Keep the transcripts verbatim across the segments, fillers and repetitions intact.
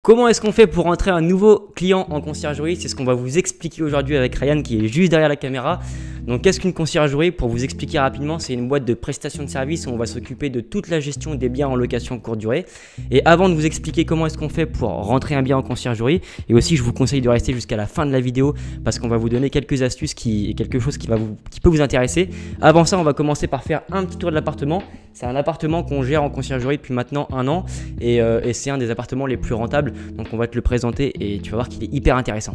Comment est-ce qu'on fait pour rentrer un nouveau client en conciergerie? C'est ce qu'on va vous expliquer aujourd'hui avec Ryan qui est juste derrière la caméra. Donc qu'est-ce qu'une conciergerie? Pour vous expliquer rapidement, c'est une boîte de prestation de services où on va s'occuper de toute la gestion des biens en location courte durée. Et avant de vous expliquer comment est-ce qu'on fait pour rentrer un bien en conciergerie, et aussi je vous conseille de rester jusqu'à la fin de la vidéo parce qu'on va vous donner quelques astuces qui, et quelque chose qui, va vous, qui peut vous intéresser. Avant ça, on va commencer par faire un petit tour de l'appartement. C'est un appartement qu'on gère en conciergerie depuis maintenant un an et, euh, et c'est un des appartements les plus rentables. Donc on va te le présenter et tu vas voir qu'il est hyper intéressant.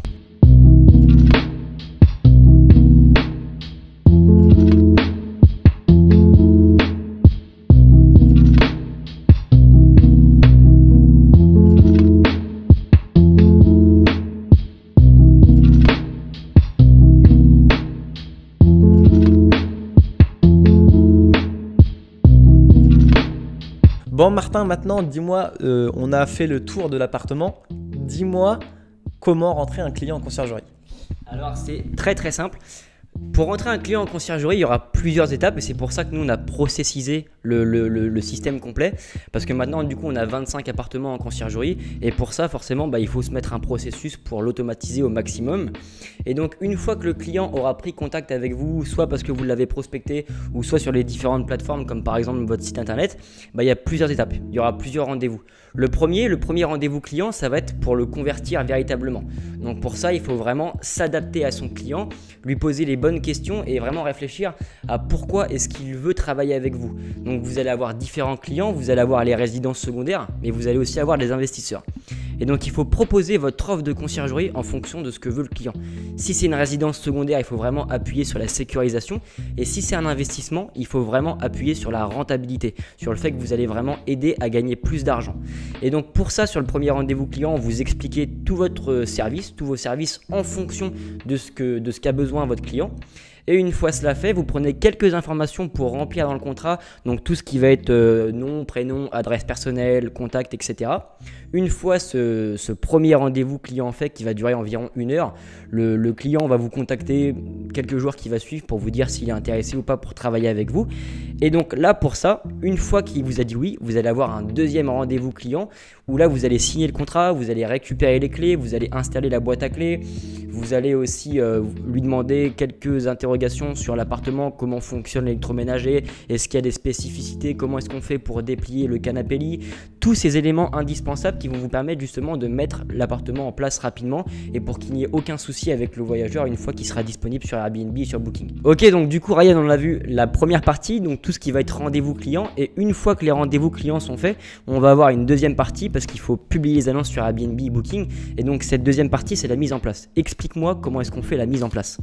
Bon Martin, maintenant dis-moi, euh, on a fait le tour de l'appartement, dis-moi comment rentrer un client en conciergerie. Alors c'est très très simple. Pour rentrer un client en conciergerie, il y aura plusieurs étapes et c'est pour ça que nous on a processisé le, le, le, le système complet parce que maintenant du coup on a vingt-cinq appartements en conciergerie et pour ça forcément bah, il faut se mettre un processus pour l'automatiser au maximum. Et donc une fois que le client aura pris contact avec vous, soit parce que vous l'avez prospecté ou soit sur les différentes plateformes comme par exemple votre site internet, bah, il y a plusieurs étapes, il y aura plusieurs rendez-vous. Le premier, le premier rendez-vous client, ça va être pour le convertir véritablement. Donc pour ça, il faut vraiment s'adapter à son client, lui poser les bonnes questions et vraiment réfléchir à pourquoi est-ce qu'il veut travailler avec vous. Donc vous allez avoir différents clients, vous allez avoir les résidences secondaires, mais vous allez aussi avoir les investisseurs. Et donc il faut proposer votre offre de conciergerie en fonction de ce que veut le client. Si c'est une résidence secondaire, il faut vraiment appuyer sur la sécurisation. Et si c'est un investissement, il faut vraiment appuyer sur la rentabilité, sur le fait que vous allez vraiment aider à gagner plus d'argent. Et donc pour ça, sur le premier rendez-vous client, on vous expliquez tout votre service, tous vos services en fonction de ce que, de ce qu'a besoin votre client. Et une fois cela fait, vous prenez quelques informations pour remplir dans le contrat, donc tout ce qui va être euh, nom, prénom, adresse personnelle, contact, et cetera. Une fois ce, ce premier rendez-vous client fait qui va durer environ une heure, le, le client va vous contacter quelques jours qui va suivre pour vous dire s'il est intéressé ou pas pour travailler avec vous. Et donc là pour ça, une fois qu'il vous a dit oui, vous allez avoir un deuxième rendez-vous client où là vous allez signer le contrat, vous allez récupérer les clés, vous allez installer la boîte à clés, vous allez aussi euh, lui demander quelques interrogations sur l'appartement, comment fonctionne l'électroménager, est-ce qu'il y a des spécificités, comment est-ce qu'on fait pour déplier le canapé lit, tous ces éléments indispensables qui vont vous permettre justement de mettre l'appartement en place rapidement et pour qu'il n'y ait aucun souci avec le voyageur une fois qu'il sera disponible sur Airbnb et sur Booking. Ok, donc du coup Ryan, on a vu la première partie, donc tout ce qui va être rendez-vous client, et une fois que les rendez-vous clients sont faits, on va avoir une deuxième partie parce qu'il faut publier les annonces sur Airbnb et Booking, et donc cette deuxième partie c'est la mise en place. Explique-moi comment est-ce qu'on fait la mise en place.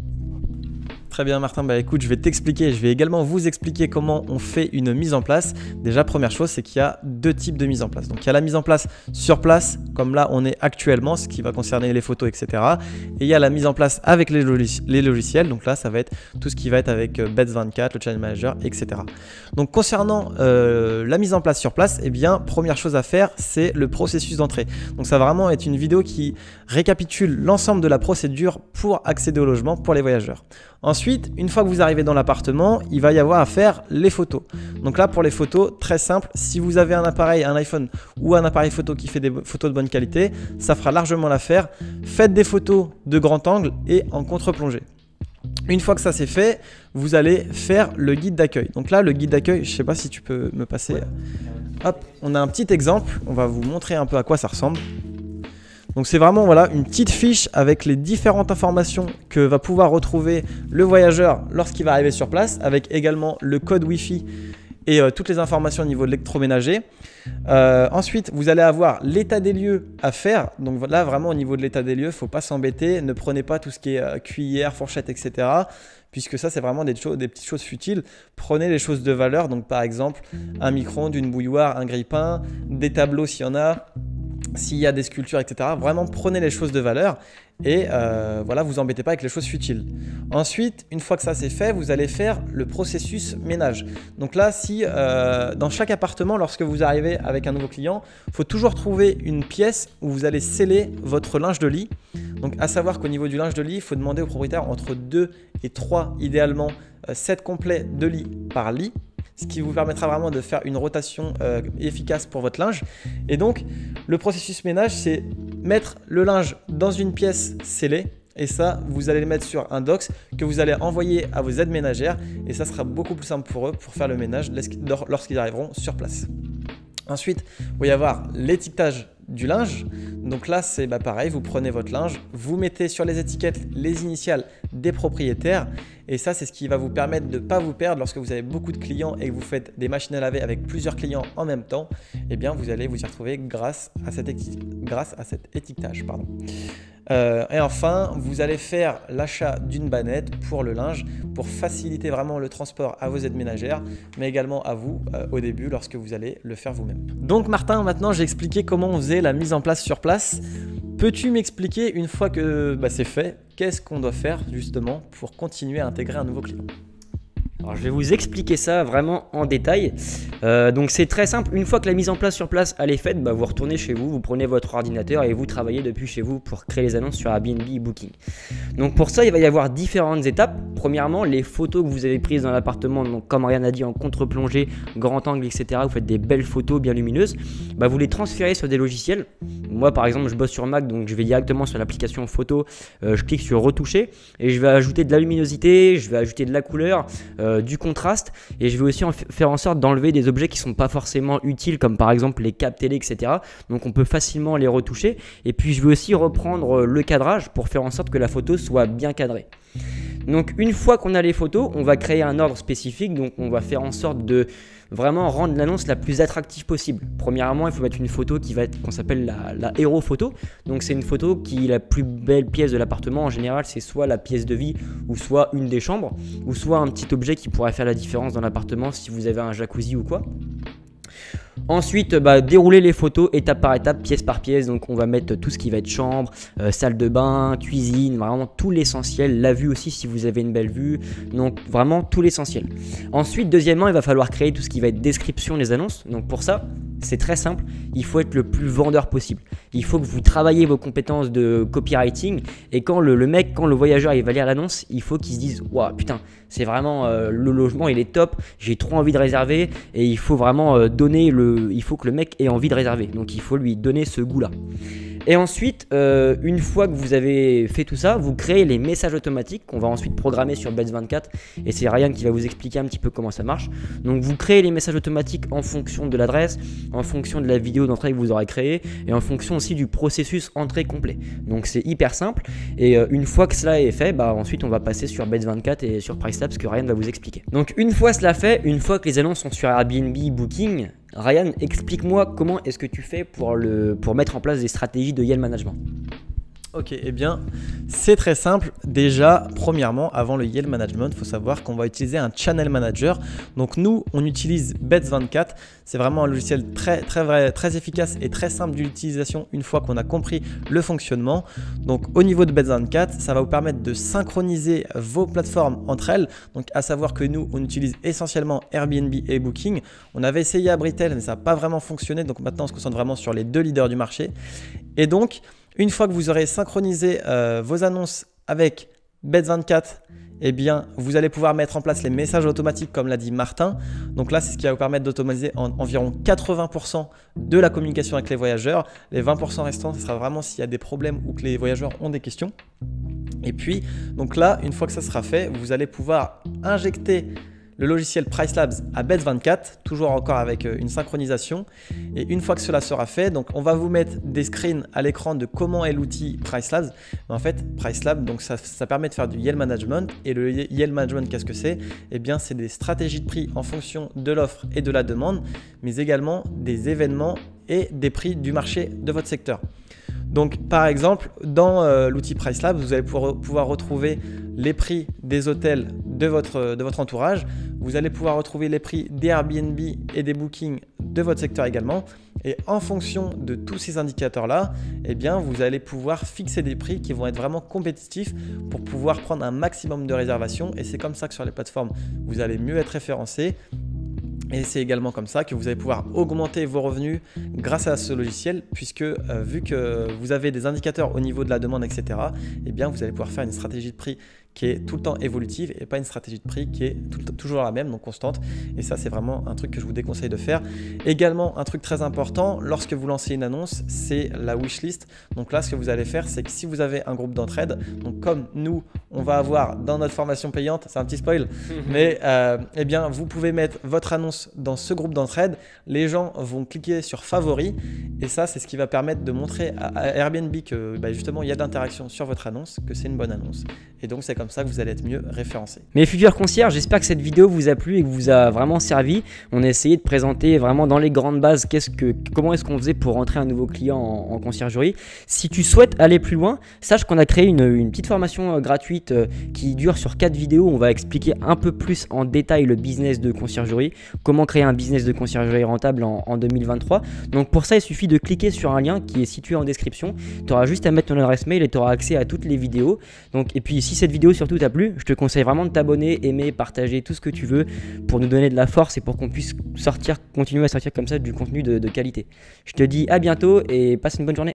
Très bien Martin, bah écoute, je vais t'expliquer, je vais également vous expliquer comment on fait une mise en place. Déjà, première chose, c'est qu'il y a deux types de mise en place. Donc il y a la mise en place sur place, comme là on est actuellement, ce qui va concerner les photos, et cetera. Et il y a la mise en place avec les, logiciels, les logiciels, donc là ça va être tout ce qui va être avec Beds vingt-quatre, le Channel Manager, et cetera. Donc concernant euh, la mise en place sur place, eh bien première chose à faire, c'est le processus d'entrée. Donc ça va vraiment être une vidéo qui récapitule l'ensemble de la procédure pour accéder au logement pour les voyageurs. Ensuite, une fois que vous arrivez dans l'appartement, il va y avoir à faire les photos. Donc là, pour les photos, très simple, si vous avez un appareil, un iPhone ou un appareil photo qui fait des photos de bonne qualité, ça fera largement l'affaire. Faites des photos de grand angle et en contre-plongée. Une fois que ça c'est fait, vous allez faire le guide d'accueil. Donc là, le guide d'accueil, je ne sais pas si tu peux me passer. Ouais. Hop, on a un petit exemple, on va vous montrer un peu à quoi ça ressemble. Donc c'est vraiment voilà, une petite fiche avec les différentes informations que va pouvoir retrouver le voyageur lorsqu'il va arriver sur place, avec également le code Wi-Fi et euh, toutes les informations au niveau de l'électroménager. Euh, ensuite, vous allez avoir l'état des lieux à faire. Donc là, vraiment au niveau de l'état des lieux, il ne faut pas s'embêter. Ne prenez pas tout ce qui est euh, cuillère, fourchette, et cetera. Puisque ça, c'est vraiment des, choses, des petites choses futiles. Prenez les choses de valeur. Donc par exemple, un micro-ondes, une bouilloire, un grille-pain, des tableaux s'il y en a. S'il y a des sculptures, et cetera, vraiment prenez les choses de valeur et euh, voilà, vous embêtez pas avec les choses futiles. Ensuite, une fois que ça c'est fait, vous allez faire le processus ménage. Donc là, si euh, dans chaque appartement, lorsque vous arrivez avec un nouveau client, il faut toujours trouver une pièce où vous allez sceller votre linge de lit. Donc à savoir qu'au niveau du linge de lit, il faut demander au propriétaire entre deux et trois, idéalement, euh, sets complets de lit par lit. ce qui vous permettra vraiment de faire une rotation euh, efficace pour votre linge. Et donc, le processus ménage, c'est mettre le linge dans une pièce scellée. Et ça, vous allez le mettre sur un docs que vous allez envoyer à vos aides ménagères. Et ça sera beaucoup plus simple pour eux pour faire le ménage lorsqu'ils arriveront sur place. Ensuite, il va y avoir l'étiquetage du linge. Donc là, c'est bah, pareil, vous prenez votre linge, vous mettez sur les étiquettes les initiales des propriétaires. Et ça, c'est ce qui va vous permettre de ne pas vous perdre lorsque vous avez beaucoup de clients et que vous faites des machines à laver avec plusieurs clients en même temps. Eh bien, vous allez vous y retrouver grâce à, cette grâce à cet étiquetage. Pardon. Euh, et enfin, vous allez faire l'achat d'une bannette pour le linge pour faciliter vraiment le transport à vos aides ménagères, mais également à vous euh, au début lorsque vous allez le faire vous-même. Donc Martin, maintenant j'ai expliqué comment on faisait la mise en place sur place. Peux-tu m'expliquer, une fois que bah, c'est fait, qu'est-ce qu'on doit faire justement pour continuer à intégrer un nouveau client ? Alors, je vais vous expliquer ça vraiment en détail. Euh, donc c'est très simple, une fois que la mise en place sur place elle est faite, bah, vous retournez chez vous, vous prenez votre ordinateur et vous travaillez depuis chez vous pour créer les annonces sur Airbnb et Booking. Donc pour ça, il va y avoir différentes étapes. Premièrement, les photos que vous avez prises dans l'appartement, donc comme Ryan a dit, en contre-plongée, grand angle, et cetera. Vous faites des belles photos bien lumineuses, bah, vous les transférez sur des logiciels. Moi par exemple, je bosse sur Mac, donc je vais directement sur l'application photo, euh, je clique sur retoucher et je vais ajouter de la luminosité, je vais ajouter de la couleur, euh, du contraste, et je vais aussi en faire en sorte d'enlever des objets qui sont pas forcément utiles, comme par exemple les câbles télé, et cetera. Donc on peut facilement les retoucher. Et puis je vais aussi reprendre le cadrage pour faire en sorte que la photo soit bien cadrée. Donc une fois qu'on a les photos, on va créer un ordre spécifique. Donc on va faire en sorte de vraiment rendre l'annonce la plus attractive possible. Premièrement, il faut mettre une photo qui va être, qu'on s'appelle la, la héros photo. Donc c'est une photo qui est la plus belle pièce de l'appartement. En général, c'est soit la pièce de vie, ou soit une des chambres, ou soit un petit objet qui pourrait faire la différence dans l'appartement si vous avez un jacuzzi ou quoi. Ensuite, bah, dérouler les photos étape par étape, pièce par pièce. Donc on va mettre tout ce qui va être chambre, euh, salle de bain, cuisine, vraiment tout l'essentiel. La vue aussi si vous avez une belle vue. Donc vraiment tout l'essentiel. Ensuite, deuxièmement, il va falloir créer tout ce qui va être description des annonces. Donc pour ça, c'est très simple, il faut être le plus vendeur possible. Il faut que vous travaillez vos compétences de copywriting, et quand le, le mec, quand le voyageur il va lire l'annonce, il faut qu'il se dise « Waouh, putain, c'est vraiment euh, le logement, il est top, j'ai trop envie de réserver », et il faut vraiment euh, donner le, il faut que le mec ait envie de réserver. Donc il faut lui donner ce goût-là. Et ensuite, euh, une fois que vous avez fait tout ça, vous créez les messages automatiques qu'on va ensuite programmer sur Beds vingt-quatre. Et c'est Ryan qui va vous expliquer un petit peu comment ça marche. Donc vous créez les messages automatiques en fonction de l'adresse, en fonction de la vidéo d'entrée que vous aurez créée, et en fonction aussi du processus entrée complet. Donc c'est hyper simple. Et euh, une fois que cela est fait, bah, ensuite on va passer sur Beds vingt-quatre et sur Pricelabs, que Ryan va vous expliquer. Donc une fois cela fait, une fois que les annonces sont sur Airbnb, Booking, Ryan, explique-moi comment est-ce que tu fais pour, le, pour mettre en place des stratégies de yield management. Ok, eh bien, c'est très simple. Déjà, premièrement, avant le yield management, il faut savoir qu'on va utiliser un channel manager. Donc nous, on utilise Beds vingt-quatre. C'est vraiment un logiciel très, très, vrai, très efficace et très simple d'utilisation une fois qu'on a compris le fonctionnement. Donc au niveau de Beds vingt-quatre, ça va vous permettre de synchroniser vos plateformes entre elles. Donc à savoir que nous, on utilise essentiellement Airbnb et Booking. On avait essayé à Britel, mais ça n'a pas vraiment fonctionné. Donc maintenant, on se concentre vraiment sur les deux leaders du marché. Et donc, une fois que vous aurez synchronisé euh, vos annonces avec Beds vingt-quatre, eh bien, vous allez pouvoir mettre en place les messages automatiques comme l'a dit Martin. Donc là, c'est ce qui va vous permettre d'automatiser en, environ quatre-vingts pour cent de la communication avec les voyageurs. Les vingt pour cent restants, ce sera vraiment s'il y a des problèmes ou que les voyageurs ont des questions. Et puis, donc là, une fois que ça sera fait, vous allez pouvoir injecter le logiciel Pricelabs à Beds vingt-quatre, toujours encore avec une synchronisation. Et une fois que cela sera fait, donc on va vous mettre des screens à l'écran de comment est l'outil Pricelabs. Mais en fait, Pricelabs, donc ça, ça permet de faire du yield management. Et le yield management, qu'est-ce que c'est? Eh bien, c'est des stratégies de prix en fonction de l'offre et de la demande, mais également des événements et des prix du marché de votre secteur. Donc par exemple, dans euh, l'outil Pricelabs, vous allez pouvoir, pouvoir retrouver les prix des hôtels de votre, de votre entourage. Vous allez pouvoir retrouver les prix des Airbnb et des bookings de votre secteur également. Et en fonction de tous ces indicateurs-là, eh bien, vous allez pouvoir fixer des prix qui vont être vraiment compétitifs pour pouvoir prendre un maximum de réservations. Et c'est comme ça que sur les plateformes, vous allez mieux être référencé. Et c'est également comme ça que vous allez pouvoir augmenter vos revenus grâce à ce logiciel, puisque euh, vu que vous avez des indicateurs au niveau de la demande, et cetera, eh bien, vous allez pouvoir faire une stratégie de prix qui est tout le temps évolutive et pas une stratégie de prix qui est tout, toujours la même, donc constante. Et ça, c'est vraiment un truc que je vous déconseille de faire. Également, un truc très important, lorsque vous lancez une annonce, c'est la wishlist. Donc là, ce que vous allez faire, c'est que si vous avez un groupe d'entraide, donc comme nous, on va avoir dans notre formation payante, c'est un petit spoil, mais euh, eh bien, vous pouvez mettre votre annonce dans ce groupe d'entraide. Les gens vont cliquer sur favoris et ça, c'est ce qui va permettre de montrer à Airbnb que bah, justement, il y a d'interaction sur votre annonce, que c'est une bonne annonce. Et donc, c'est comme ça que vous allez être mieux référencé. Mes futurs concierges, j'espère que cette vidéo vous a plu et que vous a vraiment servi. On a essayé de présenter vraiment dans les grandes bases qu'est-ce que, comment est-ce qu'on faisait pour rentrer un nouveau client en, en conciergerie. Si tu souhaites aller plus loin, sache qu'on a créé une, une petite formation euh, gratuite euh, qui dure sur quatre vidéos. On va expliquer un peu plus en détail le business de conciergerie, comment créer un business de conciergerie rentable en, en deux mille vingt-trois. Donc pour ça, il suffit de cliquer sur un lien qui est situé en description. Tu auras juste à mettre ton adresse mail et tu auras accès à toutes les vidéos. Donc, et puis si cette vidéo surtout t'a plu, je te conseille vraiment de t'abonner, aimer, partager tout ce que tu veux pour nous donner de la force et pour qu'on puisse sortir, continuer à sortir comme ça du contenu de, de qualité. Je te dis à bientôt et passe une bonne journée.